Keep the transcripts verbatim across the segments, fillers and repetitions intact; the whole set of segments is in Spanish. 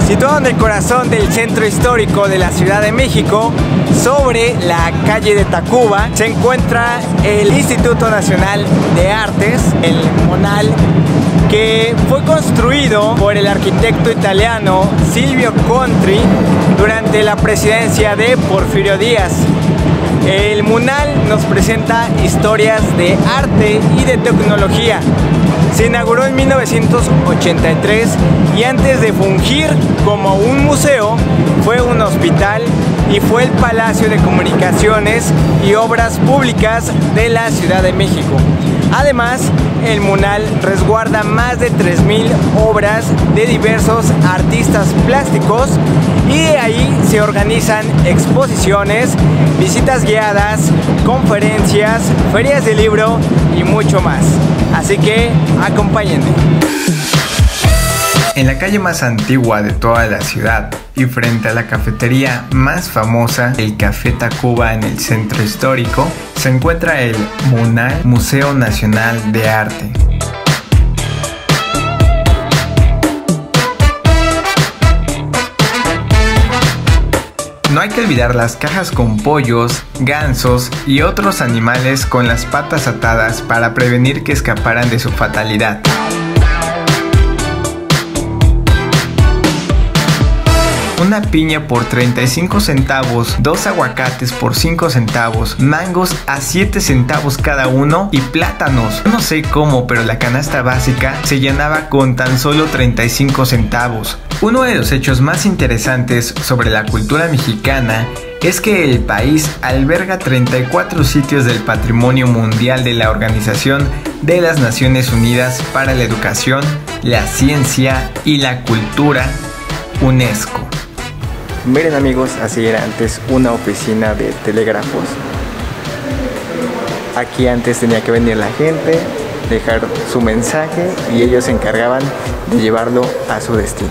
Situado en el corazón del centro histórico de la Ciudad de México, sobre la calle de Tacuba, se encuentra el Instituto Nacional de Artes, el MUNAL, que fue construido por el arquitecto italiano Silvio Contri durante la presidencia de Porfirio Díaz. El MUNAL nos presenta historias de arte y de tecnología. Se inauguró en mil novecientos ochenta y tres y antes de fungir como un museo, fue un hospital y fue el Palacio de Comunicaciones y Obras Públicas de la Ciudad de México. Además, el MUNAL resguarda más de tres mil obras de diversos artistas plásticos y ahí se organizan exposiciones, visitas guiadas, conferencias, ferias de libro y mucho más. Así que acompáñenme. En la calle más antigua de toda la ciudad y frente a la cafetería más famosa, el Café Tacuba en el centro histórico, se encuentra el MUNAL, Museo Nacional de Arte. No hay que olvidar las cajas con pollos, gansos y otros animales con las patas atadas para prevenir que escaparan de su fatalidad. Una piña por treinta y cinco centavos, dos aguacates por cinco centavos, mangos a siete centavos cada uno y plátanos. No sé cómo, pero la canasta básica se llenaba con tan solo treinta y cinco centavos. Uno de los hechos más interesantes sobre la cultura mexicana es que el país alberga treinta y cuatro sitios del Patrimonio Mundial de la Organización de las Naciones Unidas para la Educación, la Ciencia y la Cultura, UNESCO. Miren amigos, así era antes una oficina de telégrafos. Aquí antes tenía que venir la gente, dejar su mensaje y ellos se encargaban de llevarlo a su destino.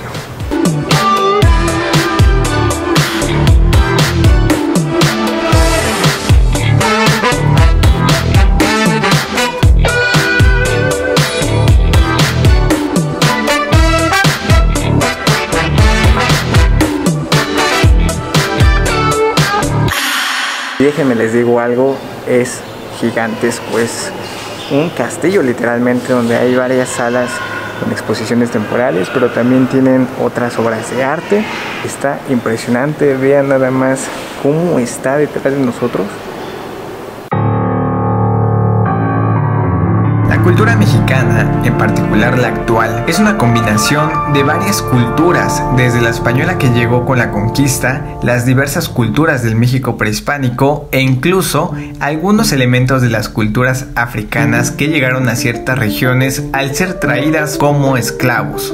Déjenme les digo algo, es gigantesco, es un castillo literalmente donde hay varias salas con exposiciones temporales, pero también tienen otras obras de arte. Está impresionante, vean nada más cómo está detrás de nosotros. La cultura mexicana, en particular la actual, es una combinación de varias culturas, desde la española que llegó con la conquista, las diversas culturas del México prehispánico e incluso algunos elementos de las culturas africanas que llegaron a ciertas regiones al ser traídas como esclavos.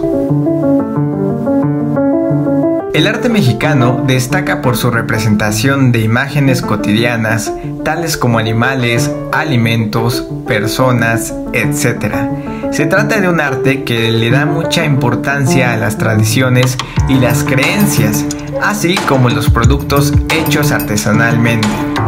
El arte mexicano destaca por su representación de imágenes cotidianas, tales como animales, alimentos, personas, etcétera. Se trata de un arte que le da mucha importancia a las tradiciones y las creencias, así como los productos hechos artesanalmente.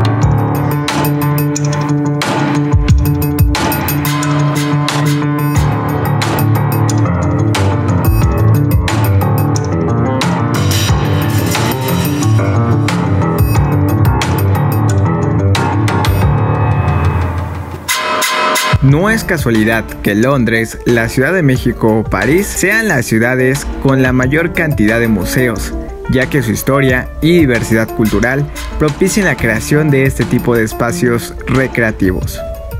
No es casualidad que Londres, la Ciudad de México o París sean las ciudades con la mayor cantidad de museos, ya que su historia y diversidad cultural propician la creación de este tipo de espacios recreativos.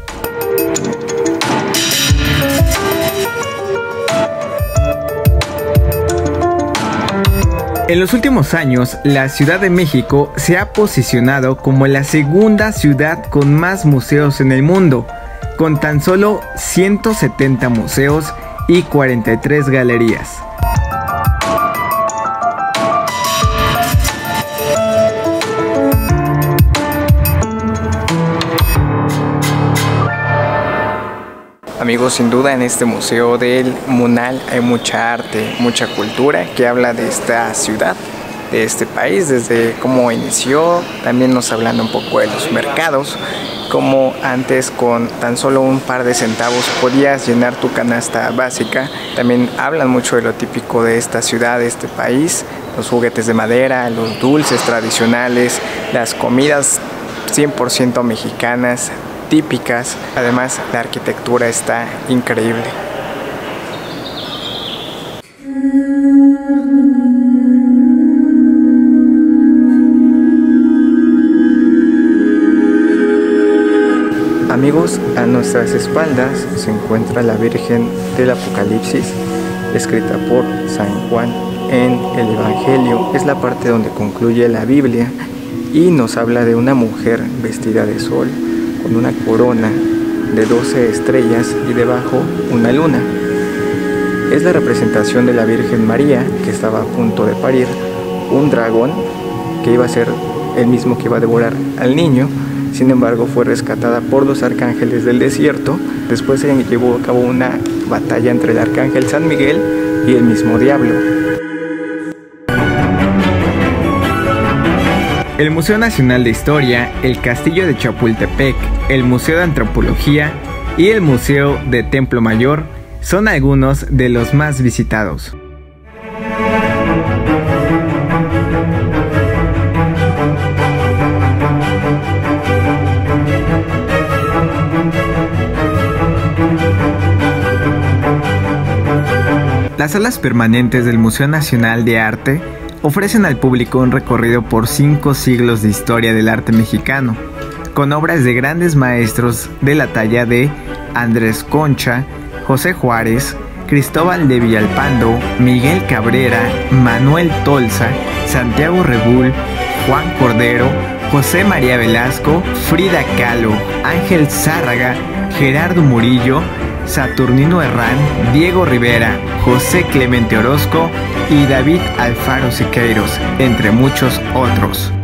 En los últimos años, la Ciudad de México se ha posicionado como la segunda ciudad con más museos en el mundo, con tan solo ciento setenta museos y cuarenta y tres galerías. Amigos, sin duda en este museo del MUNAL hay mucha arte, mucha cultura que habla de esta ciudad, de este país, desde cómo inició, también nos hablan un poco de los mercados, como antes con tan solo un par de centavos podías llenar tu canasta básica. También hablan mucho de lo típico de esta ciudad, de este país, los juguetes de madera, los dulces tradicionales, las comidas cien por ciento mexicanas, típicas. Además, la arquitectura está increíble. Amigos, a nuestras espaldas se encuentra la Virgen del Apocalipsis, escrita por San Juan en el Evangelio. Es la parte donde concluye la Biblia y nos habla de una mujer vestida de sol, con una corona de doce estrellas y debajo una luna. Es la representación de la Virgen María, que estaba a punto de parir un dragón que iba a ser el mismo que iba a devorar al niño. Sin embargo, fue rescatada por los arcángeles del desierto. Después se llevó a cabo una batalla entre el arcángel San Miguel y el mismo diablo. El Museo Nacional de Historia, el Castillo de Chapultepec, el Museo de Antropología y el Museo de Templo Mayor son algunos de los más visitados. Las salas permanentes del Museo Nacional de Arte ofrecen al público un recorrido por cinco siglos de historia del arte mexicano, con obras de grandes maestros de la talla de Andrés Concha, José Juárez, Cristóbal de Villalpando, Miguel Cabrera, Manuel Tolsa, Santiago Rebull, Juan Cordero, José María Velasco, Frida Kahlo, Ángel Zárraga, Gerardo Murillo, Saturnino Herrán, Diego Rivera, José Clemente Orozco y David Alfaro Siqueiros, entre muchos otros.